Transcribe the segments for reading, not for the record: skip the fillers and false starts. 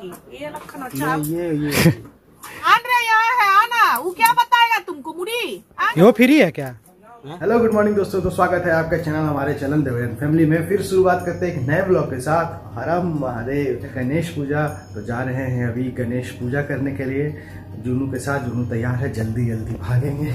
की ये लखन अच्छा ये आन रहे यहाँ है आना वो क्या बताएगा तुमको मुड़ी यो फ्री है क्या? हेलो गुड मॉर्निंग दोस्तों, तो स्वागत है आपका चैनल हमारे चैनल देवगन फैमिली में। फिर शुरुआत करते हैं एक नए ब्लॉग के साथ। हर हर महादेव। गणेश पूजा तो जा रहे हैं अभी गणेश पूजा करने के लिए जुनू के साथ। जुनू तैयार है, जल्दी जल्दी भागेंगे।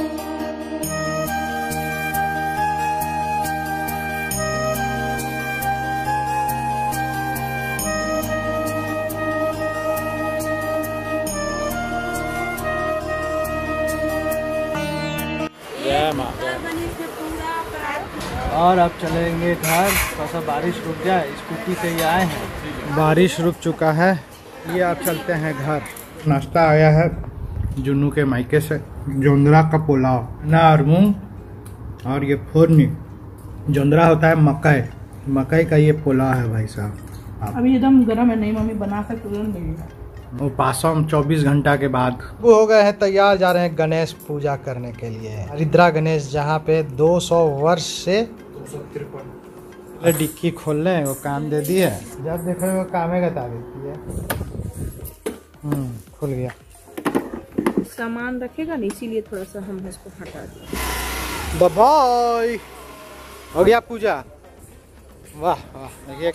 और अब चलेंगे घर। थोड़ा सा बारिश रुक जाए, स्कूटी से ही आए हैं, बारिश रुक चुका है। ये अब चलते हैं घर। नाश्ता आया है जुन्नू के मायके से, जोंदरा का पुलाव ना और मूंग और ये फोरनी। जोंदरा होता है मकई, मकई का ये पुलाव है भाई साहब। अभी एकदम गर्म है, नहीं मम्मी बना कर तुरंत देगी। वो पासम 24 घंटा के बाद वो हो गए हैं तैयार, जा रहे हैं गणेश पूजा करने के लिए। हरिद्रा गणेश, जहाँ पे 200 वर्ष से 253 डिक्की खोल लें, वो काम दे दिए। जब देखो वो कामे बता देती है। खुल गया। सामान रखेगा नहीं, इसीलिए थोड़ा सा हम इसको हटा दिए। बाय। हो गया पूजा। वाह वाह। देखिए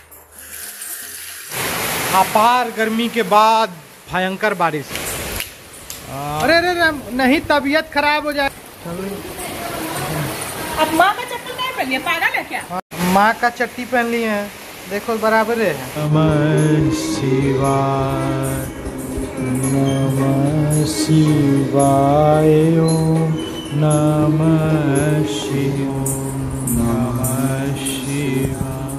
अपार गर्मी के बाद भयंकर बारिश। अरे अरे नहीं, तबीयत खराब हो जाए। अब माँ का चप्पल नहीं पहन लिया, पागल है क्या? माँ का चट्टी पहन ली है, देखो बराबर है। नमः शिवाय नमः शिवाय ओम नमः शिवाय नमः शिवाय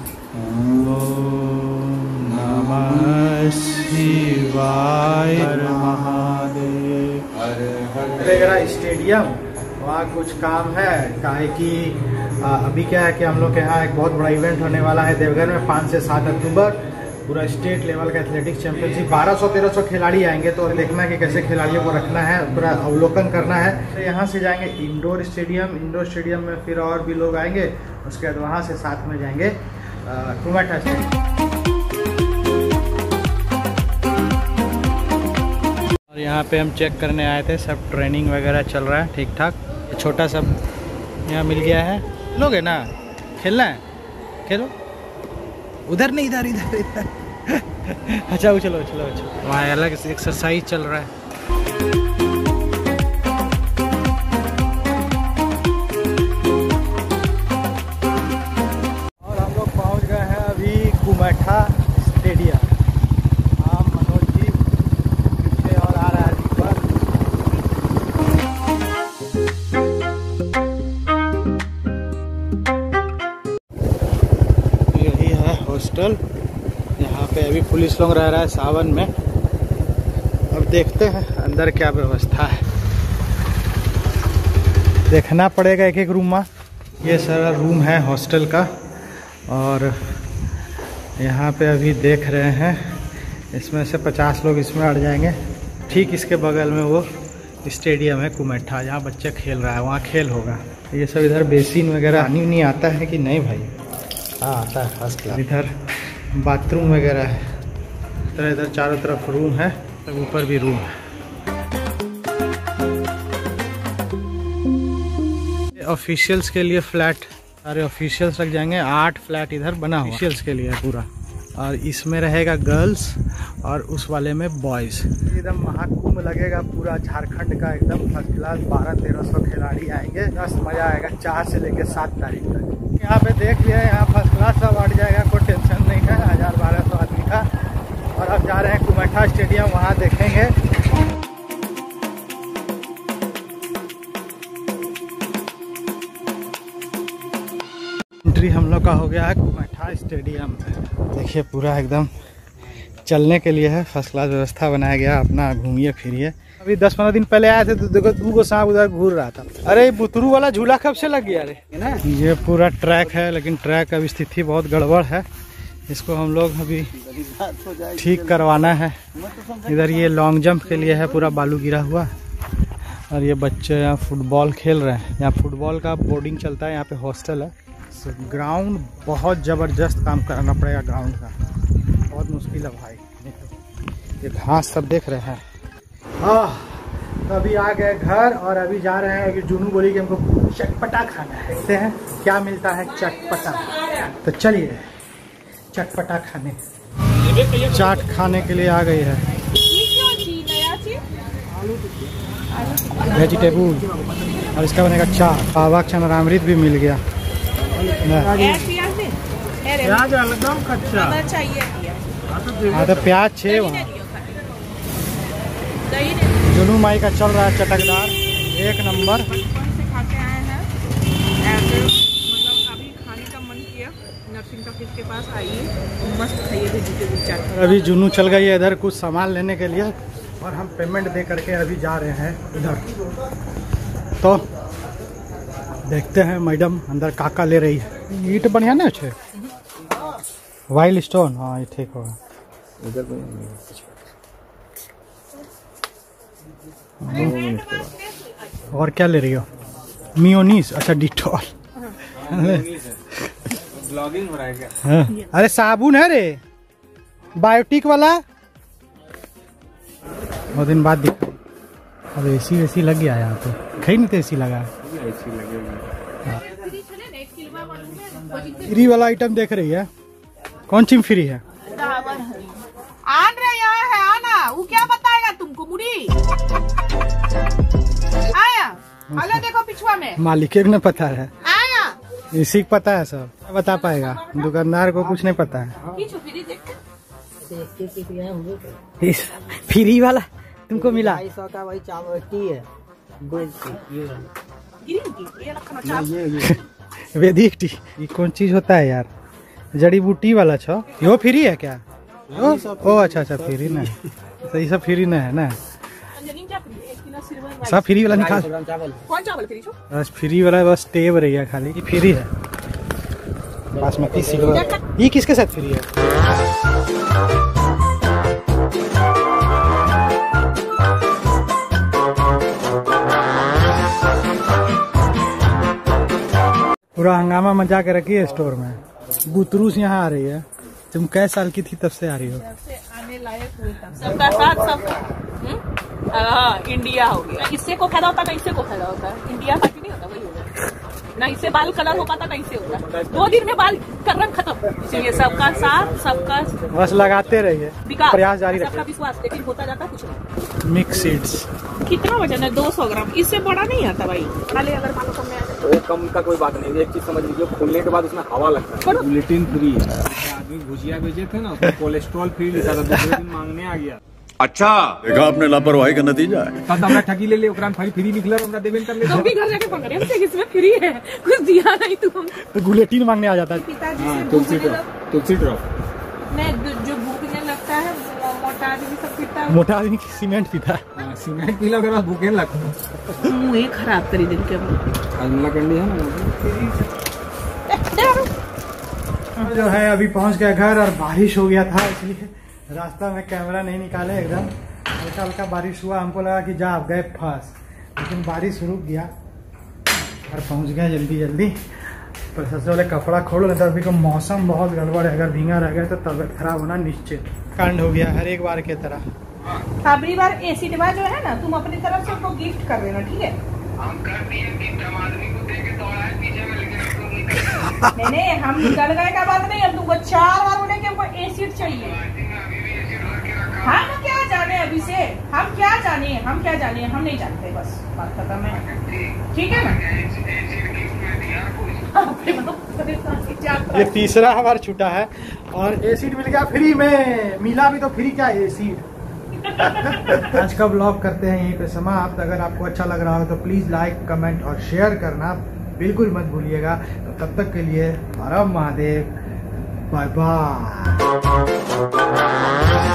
नमः शिवाय। हर महादेव हर हर। स्टेडियम वहाँ कुछ काम है, काहे कि अभी क्या है कि हम लोग के यहाँ एक बहुत बड़ा इवेंट होने वाला है देवघर में 5 से 7 अक्टूबर। पूरा स्टेट लेवल का एथलेटिक्स चैंपियनशिप। 1200-1300 खिलाड़ी आएंगे, तो देखना है कि कैसे खिलाड़ियों को रखना है, पूरा अवलोकन करना है। तो यहाँ से जाएंगे इंडोर स्टेडियम में फिर और भी लोग आएंगे। उसके बाद वहाँ से साथ में जाएंगे कुमाठा स्टेडियम। और यहाँ पे हम चेक करने आए थे, सब ट्रेनिंग वगैरह चल रहा है ठीक ठाक। छोटा सा यहाँ मिल गया है, लोग है ना, खेलना है खेलो। उधर नहीं, इधर इधर इधर। अच्छा चलो चलो चलो। वहाँ अलग एक्सरसाइज चल रहा है। और हम लोग पहुँच गए हैं अभी कुमाठा स्टेडियम। हाँ मनोज जी पीछे और आ रहा है दीपक। यही है हॉस्टल, यहाँ पे अभी पुलिस लोग रह रहा है सावन में। अब देखते हैं अंदर क्या व्यवस्था है, देखना पड़ेगा एक एक रूम में। ये सारा रूम है हॉस्टल का। और यहाँ पे अभी देख रहे हैं, इसमें से 50 लोग इसमें अड़ जाएंगे। ठीक इसके बगल में वो स्टेडियम है कुमाठा, जहाँ बच्चे खेल रहा है, वहाँ खेल होगा। ये सब इधर बेसिन वगैरह पानी नहीं आता है कि नहीं भाई? हाँ आता है फर्स्ट क्लास। इधर बाथरूम वगैरह है। इधर चारों तरफ रूम है, ऊपर भी रूम है। ऑफिशियल्स के लिए फ्लैट, सारे ऑफिशियल्स लग जाएंगे। 8 फ्लैट इधर बना हुआ ऑफिशियल्स के लिए पूरा। और इसमें रहेगा गर्ल्स और उस वाले में बॉयज़। एकदम महाकुंभ लगेगा पूरा झारखंड का, एकदम फर्स्ट क्लास। 1200-1300 खिलाड़ी आएंगे, बस मज़ा आएगा 4 से लेकर 7 तारीख तक। यहाँ पे देख लिया, यहाँ फर्स्ट क्लास सब अट जाएगा, कोई टेंशन नहीं है। 1000-1200 आदमी का। और अब जा रहे हैं कुमाठा स्टेडियम, वहाँ देखेंगे। एंट्री हम लोग का हो गया है कुमाठा स्टेडियम। देखिए पूरा एकदम चलने के लिए है, फर्स्ट क्लास व्यवस्था बनाया गया। अपना घूमिए फिरिए। अभी 10-15 दिन पहले आए थे तो देखो 2 सांप उधर घूर रहा था। अरे बुतरू वाला झूला कब से लग गया रे ना। ये पूरा ट्रैक है, लेकिन ट्रैक का स्थिति बहुत गड़बड़ है। इसको हम लोग अभी ठीक करवाना है। इधर ये लॉन्ग जंप के लिए है, पूरा बालू गिरा हुआ। और ये बच्चे यहाँ फुटबॉल खेल रहे हैं। यहाँ फुटबॉल का बोर्डिंग चलता है, यहाँ पे हॉस्टल है। ग्राउंड बहुत ज़बरदस्त काम कराना पड़ेगा, ग्राउंड का बहुत मुश्किल। मुश्किल है भाई। ये घास सब देख रहे हैं। तो अभी आ गए घर और अभी जा रहे हैं कि जुनू बोली कि हमको चटपटा खाना है। देखते हैं क्या मिलता है चटपटा। तो चलिए चटपटा खाने, चाट खाने के लिए आ गई है। वेजिटेबल और इसका बनेगा चाट। पावा चनामृत भी मिल गया। प्याज एकदम कच्चा। हाँ तो प्याज छे वहाँ। जुनू माई का चल रहा है चटकदार, एक नंबर। खाते आए हैं ऐसे, मतलब अभी खाने का मन किया, नरसिंह का के पास आइए, मस्त खाइए वेजिटेबल चाट। अभी जुनू चल गई है इधर कुछ सामान लेने के लिए और हम पेमेंट दे करके अभी जा रहे हैं इधर। तो देखते हैं मैडम अंदर काका ले रही है। ईट बढ़िया ना अच्छे वाइल्ड स्टोन। हाँ ये ठीक होगा। और क्या ले रही हो? मियोनीस। अच्छा डिटॉल। ब्लॉगिंग हो रहा है क्या? हाँ। अरे साबुन है रे, बायोटिक वाला। बहुत दिन बाद दिखा। अब एसी लग गया यहाँ पे। कहीं नहीं तो एसी लगा। फ्री वाला आइटम देख रही है। कौन सी फ्री है? आन रहे यहाँ है, आना। वो क्या बताएगा तुमको? मुड़ी आया। हेलो देखो पिछुआ में। मालिक ने पता है, आया। इसी को पता है सब। बता पाएगा, दुकानदार को कुछ नहीं पता है। फ्री वाला तुमको मिला 250 का वही चावल टी है। वैदिक टी। ये कौन चीज होता है यार? जड़ी बूटी वाला छो। यो फ्री है क्या? ओ अच्छा फ्री ना। तो ये सब फ्री ना है ना। सब फ्री वाला निकाल। कौन चावल फ्री छो? बस फ्री वाला बस टेब रही है खाली। ये फ्री है। बासमती सिल्वर। ये किसके साथ फ्री है? पूरा हंगामा मचा के रखी है स्टोर में। बुतरूस यहाँ आ रही है। तुम कै साल की थी तब से आ रही हो? आने लायक हुई था। सबका साथ सबका इंडिया हो गया। इससे को फायदा होता, ना इससे को फायदा होता है। इंडिया पार्टी नहीं होता, वही होगा। ना इससे बाल कलर हो पाता, ना इससे होता। 2 दिन में बाल का रंग खत्म। इसलिए सबका साथ सबका बस लगाते रहिए, प्रयास जारी रखिए। सबका विश्वास, लेकिन होता जाता कुछ नहीं। मिक्स सीड्स कितना वजन है? 200 ग्राम। इससे बड़ा नहीं आता भाई। खाली अगर मानो कम में आ जाए वो कम का कोई बात नहीं। एक चीज समझ लीजिए, खोलने के बाद उसमें हवा लगता है। ग्लूटेन फ्री है। आदमी भुजिया भेजे थे ना, उसमें कोलेस्ट्रॉल फ्री लिखा था। दूसरे दिन मांगने आ गया। अच्छा देखा आपने, लापरवाही का नतीजा है। तब हमरा ठगी ले ओकरा फ्री निकला, हमरा देबेन कर ले। तुम भी घर जाके पकड़े हमसे इसमें फ्री है, कुछ दिया नहीं तुम। तो गुलेटिन मांगने आ जाता है। पिताजी हाँ, से तुलसी ड्रॉप नहीं, जो भूखने लगता है मोटा आदमी सब पीता है। मोटा आदमी सीमेंट पीता है। सीमेंट पीला के बाद भूखे लगता है। मुँह खराब करी दिन के हमला करनी है ना। जो है अभी पहुंच गया घर और बारिश हो गया था, इसलिए रास्ता में कैमरा नहीं निकाले। एकदम हल्का हल्का बारिश हुआ। हमको लगा कि जा आप गए फंस, लेकिन बारिश रुक गया और पहुंच गया जल्दी। पर सबसे पहले कपड़ा खोलो, नहीं तो अभी का मौसम बहुत गड़बड़ है। अगर भींगा रह गया तो तबीयत खराब होना निश्चित। कांड हो गया हर एक बार की तरह। अगली बार एसी डिब्बा जो है ना, तुम अपनी तरफ से उनको गिफ्ट कर देना, ठीक है? हम कर दिए गिफ्ट, हम आदमी को दे के दौड़ा है पीछे में, लेकिन नहीं हम निकल गए का बात नहीं है। तुमको 4 बार बोले कि हमको एसिड चाहिए। हम क्या जाने अभी से, हम क्या जाने, हम नहीं जानते। बस बात खत्म है, ठीक है ना? ये तीसरा हमारा छूटा है और एसिड मिल गया फ्री में। मिला भी तो फ्री क्या एसिड। आज का ब्लॉग करते हैं यहीं पे समाप्त। अगर आपको अच्छा लग रहा हो तो प्लीज लाइक, कमेंट और शेयर करना बिल्कुल मत भूलिएगा। तो तब तक के लिए हर हर महादेव, बाय बाय।